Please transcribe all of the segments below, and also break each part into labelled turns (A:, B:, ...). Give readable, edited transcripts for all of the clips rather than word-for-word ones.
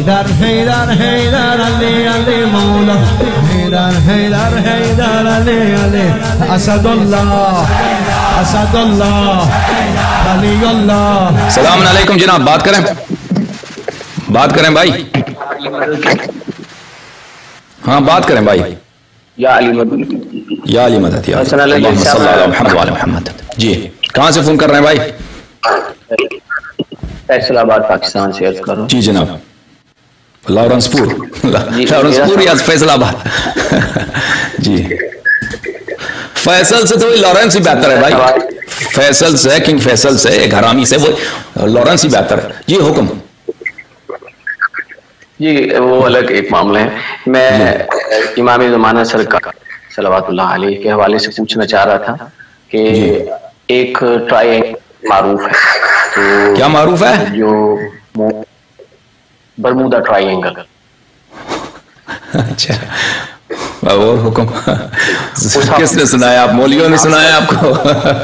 A: حیدر حیدر حیدر علی علی مولا حیدر حیدر حیدر علی علی اسد اللہ اسد اللہ علی اللہ.
B: السلام علیکم جناب. بات کریں بھائی. ہاں بات کریں بھائی.
C: یا علی مدد
B: یا علی مدد یا اللہم صلی علی محمد وعلی محمد. جی کہاں سے فون کر رہے ہیں بھائی؟
C: فیصل آباد پاکستان سے عرض کر رہا ہوں.
B: جی جناب. لارنس پور یا فیصل آباد؟ جی فیصل سے تو لارنس ہی بہتر ہے بھائی. فیصل سے کنگ فیصل سے ایک حرامی سے وہ لارنس ہی بہتر ہے. جی حکم.
C: جی وہ الگ ایک معاملہ ہے. میں امام زمانہ سرکار صلوات اللہ علیہ کے حوالے سے پوچھنا چاہ رہا تھا کہ ایک ٹرائی معروف ہے. تو
B: کیا معروف ہے؟
C: جو برمودا ٹرائی اینگل.
B: اچھا اور حکم کس نے سنایا؟ آپ مولویوں نے سنایا آپ کو؟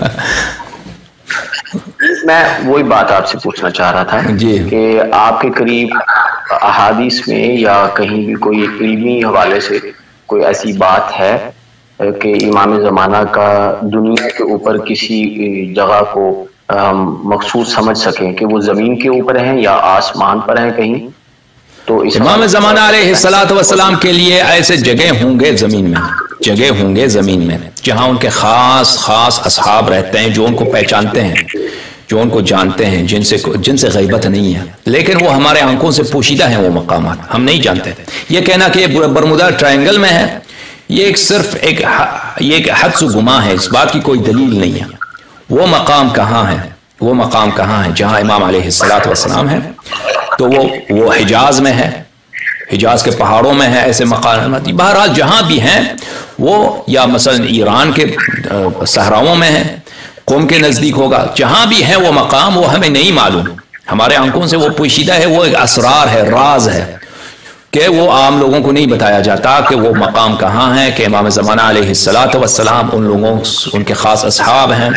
C: میں وہی بات آپ سے پوچھنا چاہ رہا تھا کہ آپ کے قریب احادیث میں یا کہیں بھی کوئی علمی حوالے سے کوئی ایسی بات ہے کہ امام زمانہ کا دنیا کے اوپر کسی جگہ کو ہم مخصوص سمجھ سکیں کہ وہ زمین کے اوپر ہیں یا آسمان پر ہیں کہیں؟ تو
B: امام زمانہ علیہ السلام کے لیے ایسے جگہ ہوں گے زمین میں جہاں ان کے خاص اصحاب رہتے ہیں جو ان کو پہچانتے ہیں، جو ان کو جانتے ہیں، جن سے غیبت نہیں ہے، لیکن وہ ہمارے آنکھوں سے پوشیدہ ہیں. وہ مقامات ہم نہیں جانتے. یہ کہنا کہ یہ برمودا ٹرائنگل میں ہے یہ صرف ایک حدس و گمان ہے. اس بات کی کوئی دلیل نہیں ہے. وہ مقام کہاں ہے جہاں امام علیہ السلام ہے؟ تو وہ حجاز میں ہے، حجاز کے پہاڑوں میں ہے. ایسے مقامات بہرحال جہاں بھی ہیں وہ یا مثلا ایران کے صحراؤں میں ہیں، قوم کے نزدیک ہوگا. جہاں بھی ہے وہ مقام وہ ہمیں نہیں معلوم. ہمارے آنکھوں سے وہ پوشیدہ ہے. وہ ایک اسرار ہے، راز ہے کہ وہ عام لوگوں کو نہیں بتایا جاتا کہ وہ مقام کہاں ہے. کہ امام زمانہ علیہ السلام ان کے خاص اصحاب ہیں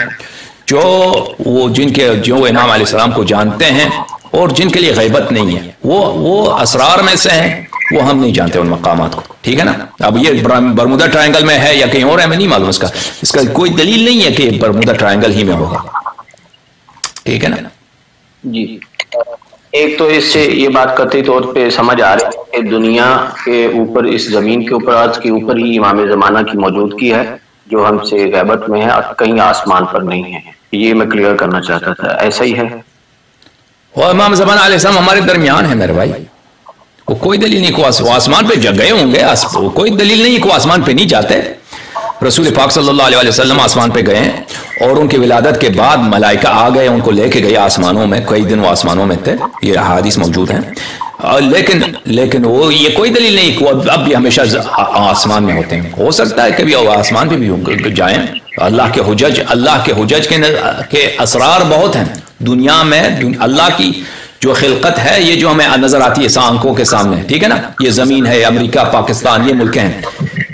B: جو امام علیہ السلام کو جانتے ہیں اور جن کے لیے غیبت نہیں ہے. وہ اسرار میں سے ہیں. وہ ہم نہیں جانتے ان مقامات کو. ٹھیک ہے نا. اب یہ برمودا ٹرائنگل میں ہے یا کہیں اور ہے ہمیں نہیں معلوم. اس کا کوئی دلیل نہیں ہے کہ برمودا ٹرائنگل ہی میں ہوگا. ٹھیک ہے نا.
C: جی ایک تو اس سے یہ بات قطعی طور پہ سمجھ آ رہی ہے کہ دنیا کے اوپر، اس زمین کے اوپر، ارض کے اوپر ہی امام زمانہ کی موجودگی ہے جو ہم سے غیبت میں ہے اور کہیں آسمان پر نہیں ہے. یہ میں کلیئر کرنا چاہتا تھا. ایسا ہی ہے؟
B: وہ امام زمانہ علیہ السلام ہمارے درمیان ہے میرے بھائی. وہ کوئی دلیل نہیں کو آسمان پہ گئے ہوں گے. کوئی دلیل نہیں کو آسمان پہ نہیں جاتے. رسول پاک صلی اللہ علیہ وسلم آسمان پہ گئے ہیں اور ان کی ولادت کے بعد ملائکہ آ گئے ان کو لے کے گئے آسمانوں میں. کئی دن وہ آسمانوں میں تھے. یہ احادیث موجود ہیں. لیکن وہ یہ کوئی دلیل نہیں کہ اب بھی ہمیشہ آسمان میں ہوتے ہیں. ہو سکتا ہے کبھی آسمان پہ بھی جائیں. اللہ کے حجج کے اسرار بہت ہیں دنیا میں. اللہ کی جو خلقت ہے یہ جو ہمیں نظر آتی ہے آنکھوں کے سامنے. ٹھیک ہے نا. یہ زمین ہے، امریکہ، پاکستان، یہ ملک ہیں.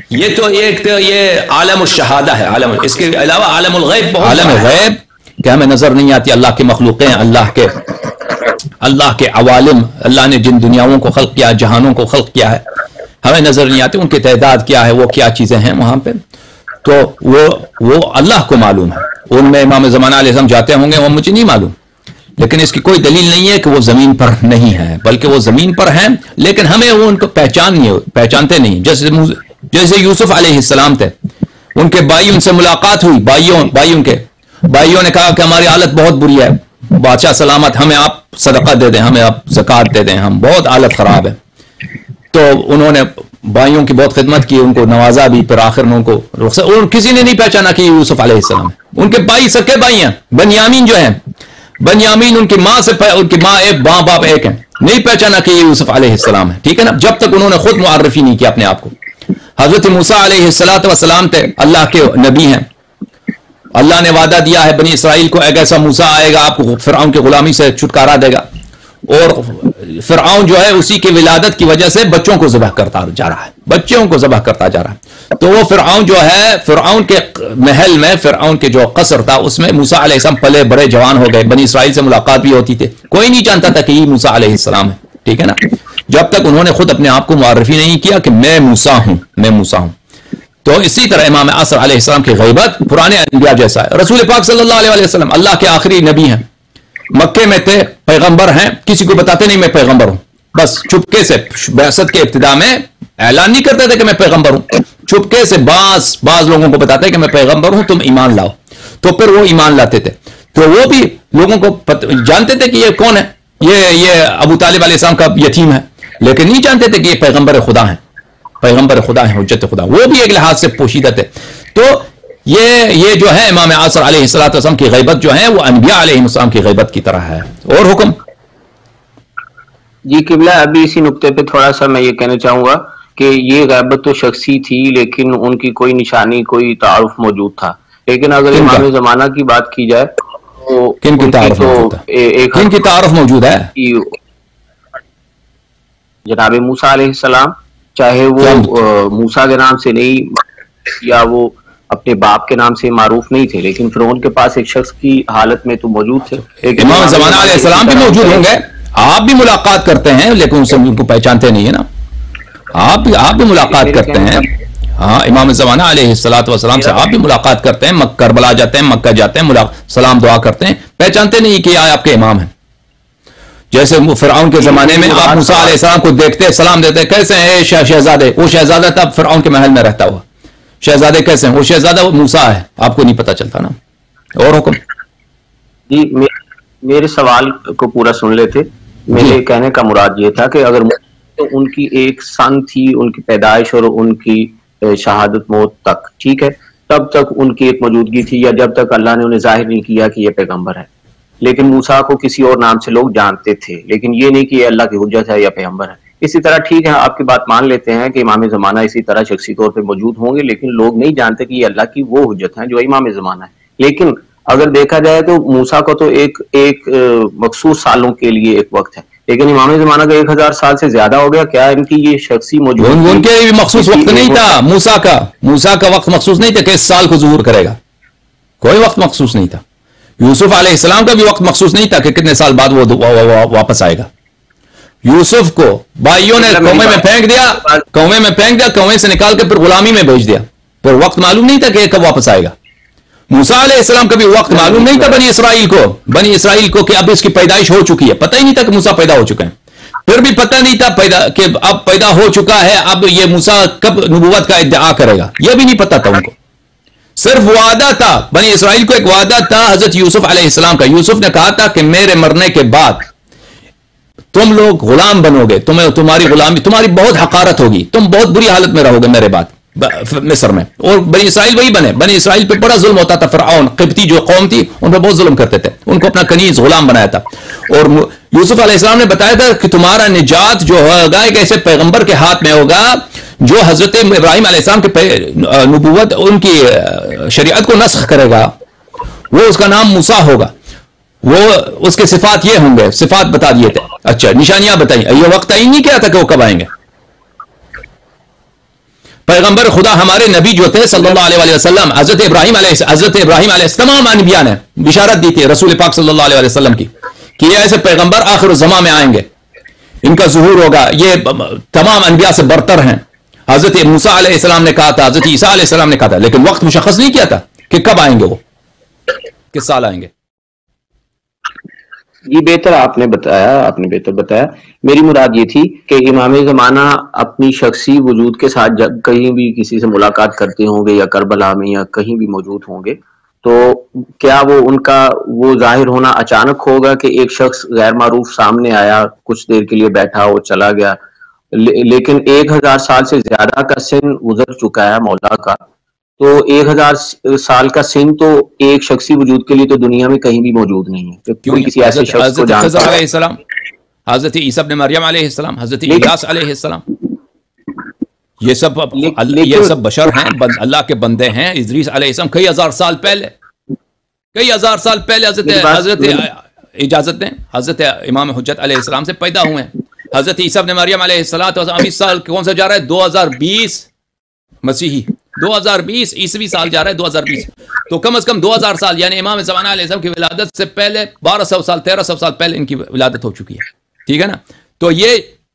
B: یہ عالم الشہادہ ہے. اس کے علاوہ عالم الغیب بہت. عالم غیب کہ ہمیں نظر نہیں آتی. اللہ کے مخلوقیں، اللہ کے عوالم، اللہ نے جن دنیاؤں کو خلق کیا، جہانوں کو خلق کیا ہے، ہمیں نظر نہیں آتی. ان کی تعداد کیا ہے، وہ کیا چیزیں ہیں وہاں پہ، تو وہ اللہ کو معلوم ہے. ان میں امام زمانہ علیہ السلام جاتے ہوں گے وہ مجھے نہیں معلوم. لیکن اس کی کوئی دلیل نہیں ہے کہ وہ زمین پر نہیں ہے، بلکہ وہ زمین پر ہیں لیکن ہمیں وہ ان کو پہچانتے نہیں. جیسے یوسف علیہ السلام تھے، ان کے بھائی، ان سے ملاقات ہوئی. بھائیوں نے کہا کہ ہماری حالت بہت بری ہے، بادشاہ سلامت، ہمیں آپ صدقہ دے دیں، ہمیں آپ زکوٰۃ دے دیں، ہم بہت حالت خراب ہے. تو انہوں نے بھائیوں کی بہت خدمت کی، ان کو نوازا بھی. پھر آخر میں ان کو اور کسی نے نہیں پہچانا کہ یوسف علیہ السلام ہے. ان کے بھائی سکے بھائی ہیں. بنیامین جو ہیں، بنیامین ان کی ماں ایک، باپ ایک ہیں. نہیں پہچانا کہ یہ یوسف علیہ السلام ہے. ٹھیک ہے نا. جب تک انہوں نے خود معرفی نہیں کیا اپنے آپ کو. حضرت موسیٰ علیہ السلام تھے، اللہ کے نبی ہیں. اللہ نے وعدہ دیا ہے بنی اسرائیل کو، ایک ایسا موسیٰ آئے گا آپ کو فرعون کی غلامی سے چھٹکارا دے گا. اور فرعون جو ہے اسی کی ولادت کی وجہ سے بچوں کو ذبح کرتا جا رہا ہے. تو وہ فرعون جو ہے، فرعون کے محل میں، فرعون کے جو قصر تھا اس میں موسیٰ علیہ السلام پلے بڑے جوان ہو گئے. بنی اسرائیل سے ملاقات بھی ہوتی تھی. کوئی نہیں جانتا تھا کہ یہ موسیٰ علیہ السلام ہے. ٹھیک ہے نا. جب تک انہوں نے خود اپنے آپ کو معرفی نہیں کیا کہ میں موسیٰ ہوں، میں موسیٰ ہوں۔ تو اسی طرح امام عصر علیہ السلام کی غیبت پرانے انبیاء جیسا ہے۔ رسول پاک صلی اللہ علیہ وسلم اللہ کے آخری نبی ہیں، مکے میں تھے، پیغمبر ہیں، کسی کو بتاتے نہیں میں پیغمبر ہوں، بس چپکے سے بعثت کے ابتدا میں اعلان نہیں کرتے تھے کہ میں پیغمبر ہوں، چپکے سے بعض لوگوں کو بتاتے کہ میں پیغمبر ہوں، تم ایمان لاؤ، تو پھر وہ ایمان لاتے تھے۔ تو وہ بھی لوگوں کو جانتے تھے کہ یہ کون ہے، یہ ابو طالب علیہ السلام کا یتیم ہے، لیکن نہیں جانتے تھے کہ یہ پیغمبر خدا ہیں، پیغمبر خدا ہیں، حجت خدا، وہ بھی ایک لحاظ سے پوشیدہ تھے۔ تو یہ جو ہے امام عصر علیہ السلام کی غیبت جو ہے وہ انبیاء علیہ السلام کی غیبت کی طرح ہے۔ اور حکم
C: جی قبلہ، ابھی اسی نقطے پہ تھوڑا سا میں یہ کہنا چاہوں گا کہ یہ غیبت تو شخصی تھی، لیکن ان کی کوئی نشانی، کوئی تعارف موجود تھا، لیکن اگر امام زمانہ کی بات کی جائے تو
B: کن کی تعارف موجود ہے؟ کن کی تعارف موجود ہے؟
C: جناب موسیٰ علیہ السلام، چاہے وہ موسیٰ کے نام سے نہیں یا وہ اپنے باپ کے نام سے معروف نہیں تھے، لیکن فرعون کے پاس ایک شخص کی حالت میں تو موجود تھے۔
B: امام زمانہ علیہ السلام بھی موجود ہوں گے، آپ بھی ملاقات کرتے ہیں لیکن ان کو پہچانتے نہیں ہے نا، آپ بھی ملاقات کرتے ہیں، ہاں امام زمانہ علیہ السلام سے آپ بھی ملاقات کرتے ہیں، کربلا جاتے ہیں، مکہ جاتے ہیں، سلام دعا کرتے ہیں، پہچانتے نہیں کہ آپ کے امام ہیں۔ جیسے فرعون کے زمانے میں آپ موسیٰ علیہ السلام کو دیکھتے، سلام دیتے، کیسے ہیں شہزادے؟ وہ شہزادہ تب فرعون کے محل میں رہتا ہوا، شہزادے کیسے ہیں؟ وہ شہزادہ وہ موسیٰ ہے، آپ کو نہیں پتا چلتا نا۔ اور حکم
C: جی میرے سوال کو پورا سن لیتے۔ میرے کہنے کا مراد یہ تھا کہ اگر ان کی ایک سن تھی، ان کی پیدائش اور ان کی شہادت موت تک، ٹھیک ہے، تب تک ان کی ایک موجودگی تھی، یا جب تک اللہ نے انہیں ظاہر نہیں کیا کہ یہ پیغمبر ہے، لیکن موسیٰ کو کسی اور نام سے لوگ جانتے تھے، لیکن یہ نہیں کہ یہ اللہ کی حجت ہے یا پیغمبر ہے۔ اسی طرح ٹھیک ہے، آپ کی بات مان لیتے ہیں کہ امام زمانہ اسی طرح شخصی طور پہ موجود ہوں گے، لیکن لوگ نہیں جانتے کہ یہ اللہ کی وہ حجت ہیں جو امام زمانہ ہے۔ لیکن اگر دیکھا جائے تو موسیٰ کو تو ایک مخصوص سالوں کے لیے ایک وقت ہے، لیکن امام زمانہ کا 1000 سال سے زیادہ ہو گیا۔ کیا ان کی یہ شخصی موجود
B: ان کے بھی مخصوص وقت نہیں تھا؟ موسیٰ کا وقت مخصوص نہیں تھا کہ اس سال کو ظہور کرے گا، کوئی وقت مخصوص نہیں تھا۔ یوسف علیہ السلام کا بھی وقت مخصوص نہیں تھا کہ کتنے سال بعد وہ واپس آئے گا۔ یوسف کو بھائیوں نے کنویں میں پھینک دیا، کنویں سے نکال کے پھر غلامی میں بھیج دیا، پھر وقت معلوم نہیں تھا کہ کب واپس آئے گا۔ موسیٰ علیہ السلام کا بھی وقت معلوم نہیں تھا بنی اسرائیل کو کہ اب اس کی پیدائش ہو چکی ہے، پتہ ہی نہیں تھا کہ موسیٰ پیدا ہو چکے ہیں، پھر بھی پتہ نہیں تھا کہ اب پیدا ہو چکا ہے، اب یہ موسیٰ کب نبوت کا ادعا کرے گا، یہ بھی نہیں پتہ تھا ان کو۔ صرف وعدہ تھا، بنی اسرائیل کو ایک وعدہ تھا حضرت یوسف علیہ السلام کا۔ یوسف نے کہا تھا کہ میرے مرنے کے بعد تم لوگ غلام بنو گے، تمہاری غلامی، تمہاری بہت حقارت ہوگی، تم بہت بری حالت میں رہو گے میرے بعد مصر میں۔ اور بنی اسرائیل وہی بنے، بنی اسرائیل پہ بڑا ظلم ہوتا تھا، فرعون قبطی جو قوم تھی ان پہ بہت ظلم کرتے تھے، ان کو اپنا کنیز غلام بنایا تھا۔ اور یوسف علیہ السلام نے بتایا تھا کہ تمہارا نجات جو ہوگا ایک ایسے پیغمبر کے ہاتھ میں ہوگا جو حضرت ابراہیم علیہ السلام کے نبوت، ان کی شریعت کو نسخ کرے گا، وہ اس کا نام موسیٰ ہوگا، وہ اس کے صفات یہ ہوں گے، صفات بتا دیے تھے۔ اچھا نشانیاں بتائیں، یہ وقت تعین نہیں کیا تھا کہ وہ کب آئیں گے۔ پیغمبر خدا ہمارے نبی جو تھے صلی اللہ علیہ وسلم، حضرت ابراہیم علیہ تمام انبیاء نے بشارت دی تھی رسول پاک صلی اللہ علیہ وسلم کی کہ یہ ایسے پیغمبر آخر الزمان میں آئیں گے، ان کا ظہور ہوگا، یہ تمام انبیاء سے برتر ہیں۔ حضرت موسیٰ علیہ السلام نے کہا تھا، حضرت عیسیٰ علیہ السلام نے کہا تھا، لیکن وقت مشخص نہیں کیا تھا کہ کب آئیں گے، وہ کس سال آئیں گے۔
C: جی آپ نے بہتر بتایا۔ میری مراد یہ تھی کہ امام زمانہ اپنی شخصی وجود کے ساتھ کہیں بھی کسی سے ملاقات کرتے ہوں گے یا کربلا میں یا کہیں بھی موجود ہوں گے، تو کیا وہ ان کا وہ ظاہر ہونا اچانک ہوگا کہ ایک شخص غیر معروف سامنے آیا، کچھ دیر کے لیے بیٹھا وہ چلا گیا، لیکن 1000 سال سے زیادہ کا سن گزر چکا ہے مولا کا، تو 1000 سال کا سن تو ایک شخصی وجود کے لیے تو دنیا میں کہیں بھی موجود نہیں ہے۔ کوئی کسی ایسے شخص کو جانتا ہے؟
B: حضرت عیسیٰ ابن مریم علیہ السلام، حضرت الیاس علیہ السلام، یہ سب بشر ہیں، اللہ کے بندے ہیں۔ ادریس علیہ السلام کئی ہزار سال پہلے حضرت حضرت امام حجت علیہ السلام سے پیدا ہوئے ہیں۔ حضرت عیسیٰ ابن مریم علیہ السلام ابھی سال کون سا جا رہا ہے؟ 2020 مسیحی، 2020 عیسوی سال جا رہا ہے، 2020، تو کم از کم 2000 سال، یعنی امام زمانہ علیہ السلام کی ولادت سے پہلے 1200 سال 1300 سال پہلے ان کی ولادت ہو چکی ہے، ٹھیک ہے نا۔ تو یہ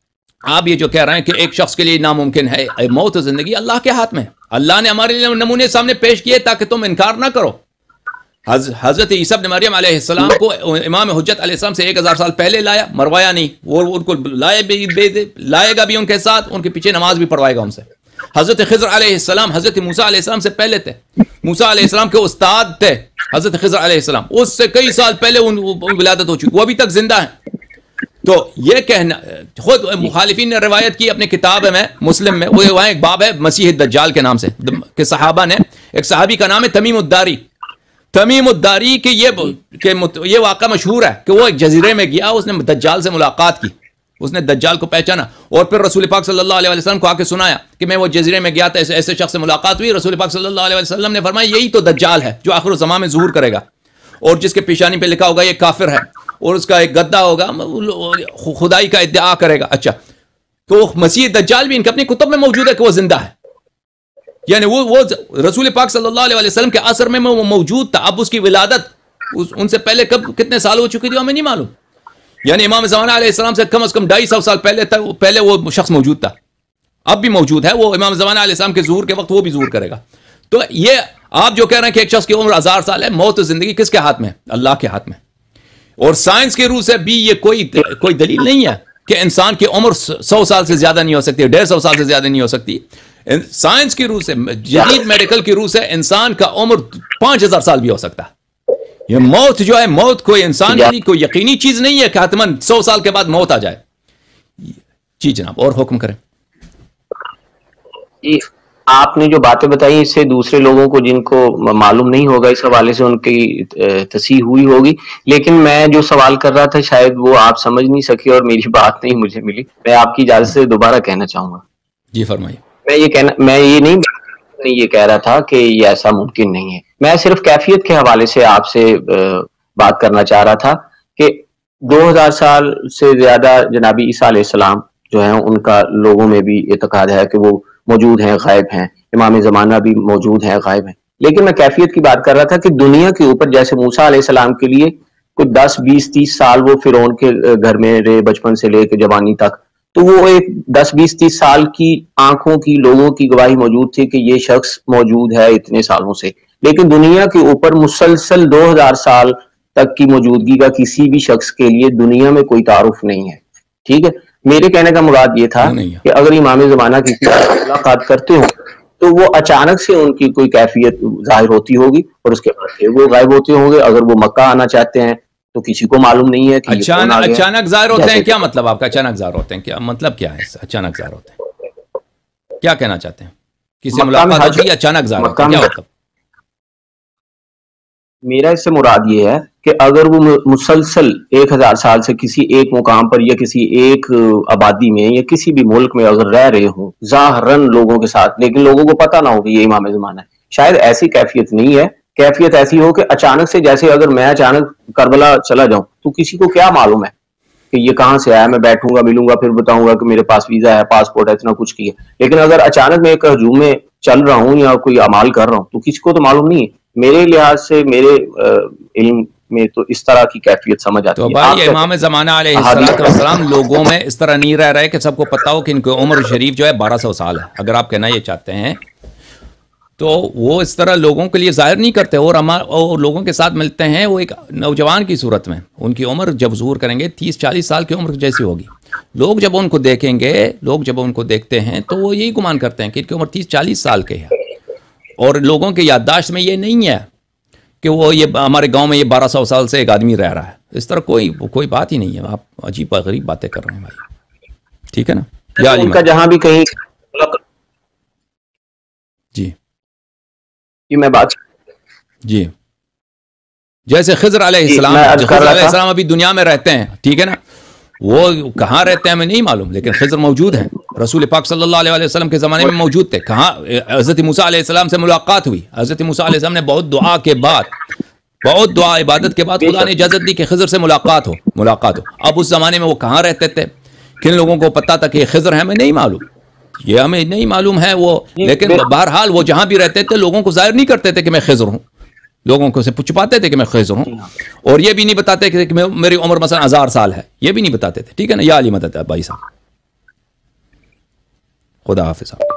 B: آپ یہ جو کہہ رہے ہیں کہ ایک شخص کے لیے ناممکن ہے موت و زندگی، اللہ کے ہاتھ میں، اللہ نے ہمارے لیے نمونے سامنے پیش کیے تاکہ تم انکار نہ کرو۔ حضرت عیسیٰ ابن مریم علیہ السلام کو امام حجت علیہ السلام سے 1000 سال پہلے لایا، مروایا نہیں، وہ ان کو لائے گا بھی ان کے ساتھ، ان کے پیچھے نماز بھی پڑھوائے گا ان سے۔ حضرت خضر علیہ السلام حضرت موسیٰ علیہ السلام سے پہلے تھے، موسیٰ علیہ السلام کے استاد تھے حضرت خضر علیہ السلام، اس سے کئی سال پہلے ان ولادت ہو چکی، وہ ابھی تک زندہ ہیں۔ تو یہ کہنا، خود مخالفین نے روایت کی اپنی کتاب میں مسلم میں، وہ وہاں ایک باب ہے مسیح الدجال کے نام سے، کہ صحابہ نے، ایک صحابی کا نام ہے تمیم الداری، تمیم الداری کہ یہ واقعہ مشہور ہے کہ وہ ایک جزیرے میں گیا، اس نے دجال سے ملاقات کی، اس نے دجال کو پہچانا، اور پھر رسول پاک صلی اللہ علیہ وسلم کو آ کے سنایا کہ میں وہ جزیرے میں گیا تھا، ایسے شخص سے ملاقات ہوئی۔ رسول پاک صلی اللہ علیہ وسلم نے فرمایا یہی تو دجال ہے جو آخر الزمان میں ظہور کرے گا، اور جس کے پیشانی پہ لکھا ہوگا یہ کافر ہے، اور اس کا ایک گدہ ہوگا، خدائی کا ادعا کرے گا۔ اچھا، تو مسیح دجال بھی ان کے اپنی کتب میں موجود ہے کہ وہ زندہ ہے، یعنی وہ رسول پاک صلی اللہ علیہ وسلم کے عصر میں وہ موجود تھا۔ اب اس کی ولادت ان سے پہلے کتنے سال ہو چکی تھی ہمیں نہیں معلوم، یعنی امام زمانہ علیہ السلام سے کم از کم 250 سال پہلے وہ شخص موجود تھا، اب بھی موجود ہے، وہ امام زمانہ علیہ السلام کے ظہور کے وقت وہ بھی ظہور کرے گا۔ تو یہ آپ جو کہہ رہے ہیں کہ ایک شخص کی عمر 1000 سال ہے، موت و زندگی کس کے ہاتھ میں؟ اللہ کے ہاتھ میں۔ اور سائنس کے روح سے بھی یہ کوئی دلیل نہیں ہے کہ انسان کی عمر 100 سال سے زیادہ نہیں ہو سکتی، 150 سال سے زیادہ نہیں ہو سکتی۔ سائنس کی روح سے، جدید میڈیکل کی روح سے انسان کا عمر 5000 سال بھی ہو سکتا ہے۔ یہ موت جو ہے، موت کوئی انسان کے لیے کوئی یقینی چیز نہیں ہے کہ حتماً 100 سال کے بعد موت آ جائے۔ جی جناب، اور حکم کریں۔
C: جی، آپ نے جو باتیں بتائی اس سے دوسرے لوگوں کو جن کو معلوم نہیں ہوگا اس حوالے سے ان کی تصحیح ہوئی ہوگی، لیکن میں جو سوال کر رہا تھا شاید وہ آپ سمجھ نہیں سکے اور میری بات نہیں مجھے ملی، میں آپ کی اجازت سے دوبارہ کہنا چاہوں گا۔
B: جی فرمائیے۔
C: میں یہ کہہ رہا تھا کہ یہ ایسا ممکن نہیں ہے، میں صرف کیفیت کے حوالے سے آپ سے بات کرنا چاہ رہا تھا کہ 2000 سال سے زیادہ جنابی عیسیٰ علیہ السلام جو ہیں ان کا لوگوں میں بھی اعتقاد ہے کہ وہ موجود ہیں، غائب ہیں، امام زمانہ بھی موجود ہیں، غائب ہیں، لیکن میں کیفیت کی بات کر رہا تھا کہ دنیا کے اوپر جیسے موسیٰ علیہ السلام کے لیے کوئی 10 20 30 سال وہ فرعون کے گھر میں رہے بچپن سے لے کے جوانی تک، تو وہ ایک 10 20 30 سال کی آنکھوں کی لوگوں کی گواہی موجود تھی کہ یہ شخص موجود ہے اتنے سالوں سے، لیکن دنیا کے اوپر مسلسل 2000 سال تک کی موجودگی کا کسی بھی شخص کے لیے دنیا میں کوئی تعارف نہیں ہے۔ ٹھیک ہے، میرے کہنے کا مراد یہ تھا کہ اگر امام زمانہ کسی سے ملاقات کرتے ہوں تو وہ اچانک سے ان کی کوئی کیفیت ظاہر ہوتی ہوگی اور اس کے بعد پھر وہ غائب ہوتے ہوں گے۔ اگر وہ مکہ آنا چاہتے ہیں تو کسی کو معلوم نہیں ہے کہ
B: اچانک ظاہر ہوتے ہیں۔ کیا مطلب آپ کا اچانک ظاہر ہوتے ہیں؟ کیا مطلب کیا ہے اچانک ظاہر ہوتے ہیں؟ کیا کہنا چاہتے ہیں؟ کسی ملاقات ہوتی ہے اچانک ظاہر ہوتے ہیں، کیا مطلب؟
C: میرا اس سے مراد یہ ہے کہ اگر وہ مسلسل 1000 سال سے کسی ایک مقام پر یا کسی ایک آبادی میں یا کسی بھی ملک میں اگر رہ رہے ہوں ظاہراً لوگوں کے ساتھ، لیکن لوگوں کو پتہ نہ ہو کہ یہ امام زمانہ ہے، شاید ایسی کیفیت نہیں ہے۔ کیفیت ایسی ہو کہ اچانک سے، جیسے اگر میں اچانک کربلا چلا جاؤں تو کسی کو کیا معلوم ہے کہ یہ کہاں سے آیا، میں بیٹھوں گا ملوں گا پھر بتاؤں گا کہ میرے پاس ویزا ہے، پاسپورٹ ہے، اتنا کچھ کیا، لیکن اگر اچانک میں ایک ہجوم میں چل رہا ہوں یا کوئی اعمال کر رہا ہوں تو کسی کو تو معلوم نہیں ہے۔ میرے لحاظ سے، میرے علم میں تو اس طرح کی کیفیت سمجھ آتی ہے۔
B: تو بھائی امام زمانہ علیہ السلام لوگوں میں اس طرح نہیں رہ رہے کہ سب کو پتہ ہو کہ ان کی عمر شریف جو ہے 1200 سال ہے، اگر آپ کہنا یہ چاہتے ہیں تو وہ اس طرح لوگوں کے لیے ظاہر نہیں کرتے، اور لوگوں کے ساتھ ملتے ہیں وہ ایک نوجوان کی صورت میں، ان کی عمر جب ظہور کریں گے 30-40 سال کی عمر جیسی ہوگی، لوگ جب ان کو دیکھیں گے، لوگ جب ان کو دیکھتے ہیں تو وہ یہی گمان کرتے ہیں کہ ان کی عمر 30-40 سال کی ہے، اور لوگوں کے یادداشت میں یہ نہیں ہے کہ وہ یہ ہمارے گاؤں میں یہ 1200 سال سے ایک آدمی رہ رہا ہے، اس طرح کوئی بات ہی نہیں ہے۔ آپ عجیب غریب باتیں کر رہے ہیں بھائی، ٹھیک ہے نا؟ یا
C: ان کا جہاں بھی کہیں
B: جی
C: میں بات
B: جی جیسے خضر علیہ السلام ابھی دنیا میں رہتے ہیں، ٹھیک ہے نا، وہ کہاں رہتے ہیں ہمیں نہیں معلوم، لیکن خضر موجود ہیں، رسول پاک صلی اللہ علیہ وسلم کے زمانے میں موجود تھے۔ کہاں حضرت موسیٰ علیہ السلام سے ملاقات ہوئی، حضرت موسیٰ علیہ السلام نے بہت دعا کے بعد، بہت دعا عبادت کے بعد خدا نے اجازت دی کہ خضر سے ملاقات ہو۔ اب اس زمانے میں وہ کہاں رہتے تھے، کن لوگوں کو پتا تھا کہ یہ خضر ہے، ہمیں نہیں معلوم، یہ ہمیں نہیں معلوم ہے وہ، لیکن بہرحال وہ جہاں بھی رہتے تھے لوگوں کو ظاہر نہیں کرتے تھے کہ میں خضر ہوں، لوگوں کو سے چھپاتے تھے کہ میں خضر ہوں، اور یہ بھی نہیں بتاتے کہ میری عمر مثلا 1000 سال ہے، یہ بھی نہیں بتاتے تھے، ٹھیک ہے نا؟ یا علی مدد بھائی صاحب۔ خدا حافظ.